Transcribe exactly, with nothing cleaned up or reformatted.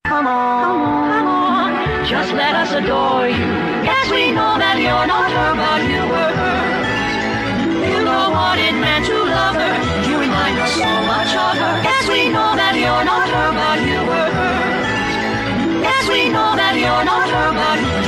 Come on, come on, just let us adore you. Yes, we know that you're not her, but you were her. You know what it meant to love her. You remind us so much of her. Yes, we know that you're not her, but you were her. Yes, we know that you're not her, but